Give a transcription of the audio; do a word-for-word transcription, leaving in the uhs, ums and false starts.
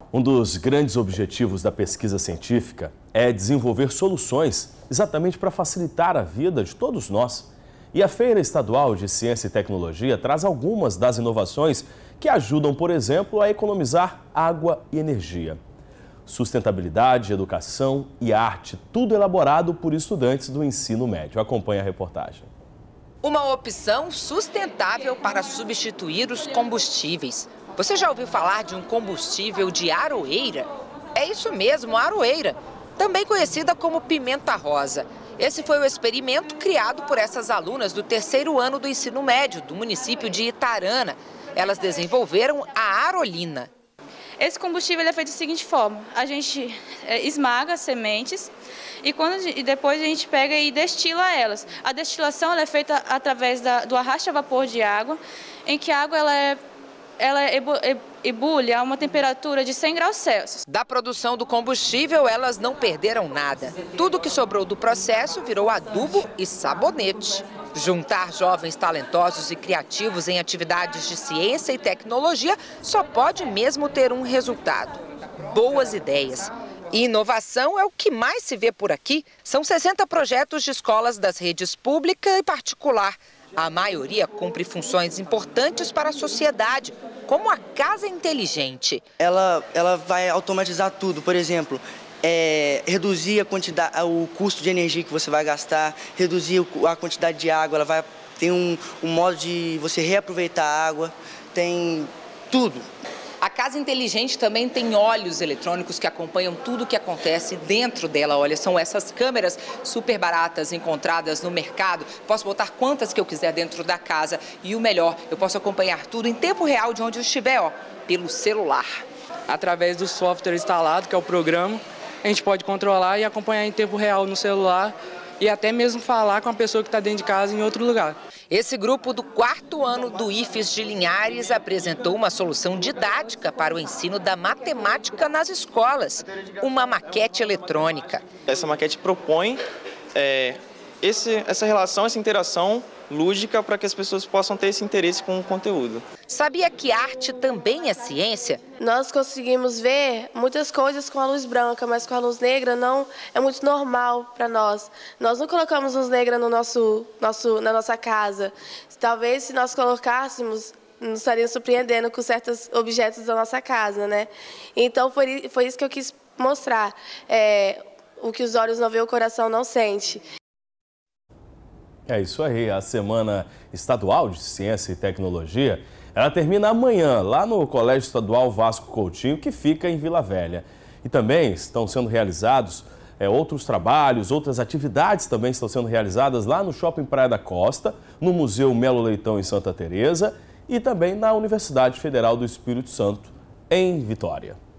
Um dos grandes objetivos da pesquisa científica é desenvolver soluções exatamente para facilitar a vida de todos nós. E a Feira Estadual de Ciência e Tecnologia traz algumas das inovações que ajudam, por exemplo, a economizar água e energia. Sustentabilidade, educação e arte, tudo elaborado por estudantes do ensino médio. Acompanhe a reportagem. Uma opção sustentável para substituir os combustíveis. Você já ouviu falar de um combustível de aroeira? É isso mesmo, aroeira, também conhecida como pimenta rosa. Esse foi o experimento criado por essas alunas do terceiro ano do ensino médio do município de Itarana. Elas desenvolveram a arolina. Esse combustível é feito da seguinte forma: a gente esmaga as sementes e, quando, e depois a gente pega e destila elas. A destilação ela é feita através da, do arraste a vapor de água, em que a água ela é ela ebulhe a uma temperatura de cem graus Celsius. Da produção do combustível, elas não perderam nada. Tudo que sobrou do processo virou adubo e sabonete. Juntar jovens talentosos e criativos em atividades de ciência e tecnologia só pode mesmo ter um resultado: boas ideias. E inovação é o que mais se vê por aqui. São sessenta projetos de escolas das redes pública e particular. A maioria cumpre funções importantes para a sociedade, como a casa inteligente. Ela, ela vai automatizar tudo, por exemplo, é, reduzir a quantidade, o custo de energia que você vai gastar, reduzir a quantidade de água, ela vai ter um, um modo de você reaproveitar a água, tem tudo. A casa inteligente também tem olhos eletrônicos que acompanham tudo o que acontece dentro dela. Olha, são essas câmeras super baratas encontradas no mercado. Posso botar quantas que eu quiser dentro da casa. E o melhor, eu posso acompanhar tudo em tempo real de onde eu estiver, ó, pelo celular. Através do software instalado, que é o programa, a gente pode controlar e acompanhar em tempo real no celular e até mesmo falar com a pessoa que está dentro de casa em outro lugar. Esse grupo do quarto ano do I F E S de Linhares apresentou uma solução didática para o ensino da matemática nas escolas, uma maquete eletrônica. Essa maquete propõe é, esse, essa relação, essa interação lúdica para que as pessoas possam ter esse interesse com o conteúdo. Sabia que arte também é ciência? Nós conseguimos ver muitas coisas com a luz branca, mas com a luz negra não é muito normal para nós. Nós não colocamos luz negra no nosso, nosso, na nossa casa. Talvez se nós colocássemos, nos estaria surpreendendo com certos objetos da nossa casa, né? Então foi, foi isso que eu quis mostrar. É, o que os olhos não veem, o coração não sente. É isso aí, a Semana Estadual de Ciência e Tecnologia, ela termina amanhã, lá no Colégio Estadual Vasco Coutinho, que fica em Vila Velha. E também estão sendo realizados é, outros trabalhos, outras atividades também estão sendo realizadas lá no Shopping Praia da Costa, no Museu Melo Leitão em Santa Teresa e também na Universidade Federal do Espírito Santo, em Vitória.